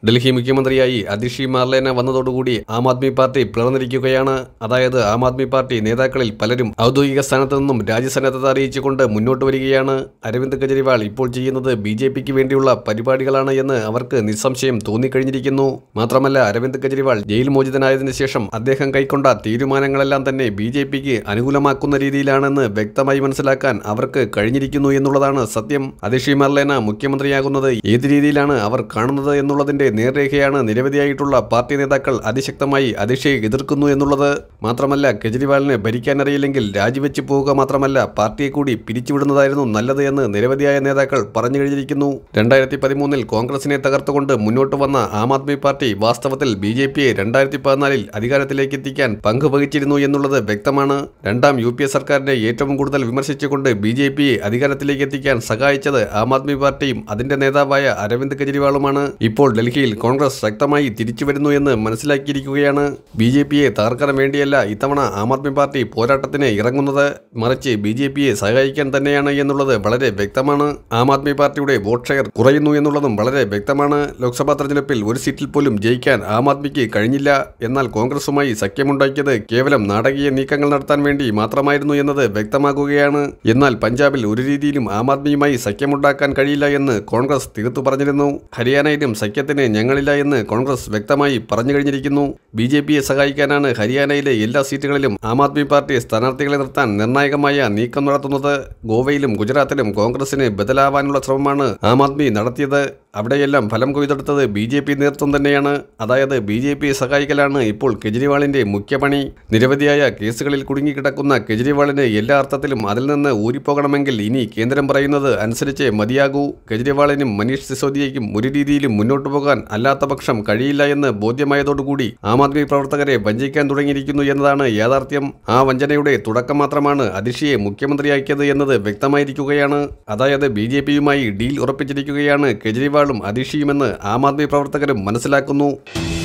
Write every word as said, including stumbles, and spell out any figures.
ഡൽഹി മുഖ്യമന്ത്രിയായി അതിഷി മാർലേന വന്നതോടുകൂടി ആം ആദ്മി പാർട്ടി പിളർന്നിരിക്കുകയാണ്. അതായത് ആം ആദ്മി പാർട്ടി നേതാക്കളിൽ പലരും ഔദ്യോഗിക സ്ഥാനത്ത് നിന്നും രാജ്യസന്നദ്ധത അറിയിച്ചുകൊണ്ട് മുന്നോട്ട് വരികയാണ്. അരവിന്ദ് കെജ്രിവാൾ ഇപ്പോൾ ചെയ്യുന്നത് ബി ജെ പിക്ക് വേണ്ടിയുള്ള പരിപാടികളാണ് എന്ന് അവർക്ക് നിസ്സംശയം തോന്നിക്കഴിഞ്ഞിരിക്കുന്നു. മാത്രമല്ല, അരവിന്ദ് കെജ്രിവാൾ ജയിൽ മോചിതനായതിനു ശേഷം അദ്ദേഹം കൈക്കൊണ്ട തീരുമാനങ്ങളെല്ലാം തന്നെ ബി ജെ പിക്ക് അനുകൂലമാക്കുന്ന രീതിയിലാണെന്ന് വ്യക്തമായി മനസ്സിലാക്കാൻ അവർക്ക് കഴിഞ്ഞിരിക്കുന്നു എന്നുള്ളതാണ് സത്യം. അതിഷി മാർലേന മുഖ്യമന്ത്രിയാകുന്നത് ഏത് രീതിയിലാണ് അവർ കാണുന്നത് എന്നുള്ളതിന്റെ നേർരേഖയാണ് നിരവധിയായിട്ടുള്ള പാർട്ടി നേതാക്കൾ അതിശക്തമായി അതിഷയെ എതിർക്കുന്നു എന്നുള്ളത്. മാത്രമല്ല, കെജ്രിവാളിന് ഭരിക്കാനറിയില്ലെങ്കിൽ രാജിവെച്ച് പോവുക മാത്രമല്ല പാർട്ടിയെ കൂടി പിരിച്ചുവിടുന്നതായിരുന്നു നല്ലത് എന്ന് നിരവധിയായ നേതാക്കൾ പറഞ്ഞു കഴിഞ്ഞിരിക്കുന്നു. രണ്ടായിരത്തി പതിമൂന്നിൽ കോൺഗ്രസിനെ തകർത്തുകൊണ്ട് മുന്നോട്ട് വന്ന ആം ആദ്മി പാർട്ടി വാസ്തവത്തിൽ ബി ജെ പിയെ രണ്ടായിരത്തി പതിനാലിൽ അധികാരത്തിലേക്ക് എത്തിക്കാൻ പങ്കുവഹിച്ചിരുന്നു എന്നുള്ളത് വ്യക്തമാണ്. രണ്ടാം യു പി എ സർക്കാരിനെ ഏറ്റവും കൂടുതൽ വിമർശിച്ചുകൊണ്ട് ബി ജെ പിയെ അധികാരത്തിലേക്ക് എത്തിക്കാൻ സഹായിച്ചത് ആം ആദ്മി പാർട്ടിയും അതിന്റെ നേതാവായ അരവിന്ദ് കെജ്രിവാളുമാണ്. ഇപ്പോൾ ഡൽഹിയിൽ കോൺഗ്രസ് ശക്തമായി തിരിച്ചുവരുന്നു എന്ന് മനസ്സിലാക്കിയിരിക്കുകയാണ്. ബി ജെ പിയെ തകർക്കാൻ വേണ്ടിയല്ല ഇത്തവണ ആം ആദ്മി പാർട്ടി പോരാട്ടത്തിന് ഇറങ്ങുന്നത്, മറിച്ച് ബി ജെ പിയെ സഹായിക്കാൻ തന്നെയാണ് എന്നുള്ളത് വളരെ വ്യക്തമാണ്. ആം ആദ്മി പാർട്ടിയുടെ വോട്ട് ഷെയർ കുറയുന്നു എന്നുള്ളതും വളരെ വ്യക്തമാണ്. ലോക്സഭാ തെരഞ്ഞെടുപ്പിൽ ഒരു സീറ്റിൽ പോലും ജയിക്കാൻ ആം ആദ്മിക്ക് കഴിഞ്ഞില്ല. എന്നാൽ കോൺഗ്രസുമായി സഖ്യമുണ്ടാക്കിയത് കേവലം നാടകീയ നീക്കങ്ങൾ നടത്താൻ വേണ്ടി മാത്രമായിരുന്നു എന്നത് വ്യക്തമാകുകയാണ്. എന്നാൽ പഞ്ചാബിൽ ഒരു രീതിയിലും ആം ആദ്മിയുമായി സഖ്യമുണ്ടാക്കാൻ കഴിയില്ല എന്ന് കോൺഗ്രസ് തീർത്തു പറഞ്ഞിരുന്നു. ഹരിയാനയിലും സഖ്യത്തിന് ഞങ്ങളില്ല എന്ന് കോൺഗ്രസ് വ്യക്തമായി പറഞ്ഞു കഴിഞ്ഞിരിക്കുന്നു. ബി ജെ പിയെ സഹായിക്കാനാണ് ഹരിയാനയിലെ എല്ലാ സീറ്റുകളിലും ആം ആദ്മി പാർട്ടി സ്ഥാനാർത്ഥികളെ നിർത്താൻ നിർണായകമായ നീക്കം നടത്തുന്നത്. ഗോവയിലും ഗുജറാത്തിലും കോൺഗ്രസിന് ബദലാവാനുള്ള ശ്രമമാണ് ആം ആദ്മി നടത്തിയത്. അവിടെയെല്ലാം ഫലം കൊയ്തെടുത്തത് ബി ജെ പി നേതൃത്വം തന്നെയാണ്. അതായത് ബി ജെ പിയെ സഹായിക്കലാണ് ഇപ്പോൾ കെജ്രിവാളിന്റെ മുഖ്യപണി. നിരവധിയായ കേസുകളിൽ കുടുങ്ങിക്കിടക്കുന്ന കെജ്രിവാളിന് എല്ലാ അർത്ഥത്തിലും അതിൽ നിന്ന് ഊരിപ്പോകണമെങ്കിൽ ഇനി കേന്ദ്രം പറയുന്നത് അനുസരിച്ച് മതിയാകൂ. കെജ്രിവാളിനും മനീഷ് സിസോദിയയ്ക്കും ഒരു രീതിയിലും മുന്നോട്ടു പോകാൻ അല്ലാത്ത പക്ഷം കഴിയില്ല എന്ന് ബോധ്യമായതോടുകൂടി ആം ആദ്മി പ്രവർത്തകരെ വഞ്ചിക്കാൻ തുടങ്ങിയിരിക്കുന്നു എന്നതാണ് യാഥാർത്ഥ്യം. ആ വഞ്ചനയുടെ തുടക്കം മാത്രമാണ് അതിഷിയെ മുഖ്യമന്ത്രിയാക്കിയത് എന്നത് വ്യക്തമായിരിക്കുകയാണ്. അതായത് ബി ജെ പിയുമായി ഡീൽ ഉറപ്പിച്ചിരിക്കുകയാണ് കെജ്രിവാളും അതിഷിയുമെന്ന് ആം ആദ്മി പ്രവർത്തകരും മനസ്സിലാക്കുന്നു.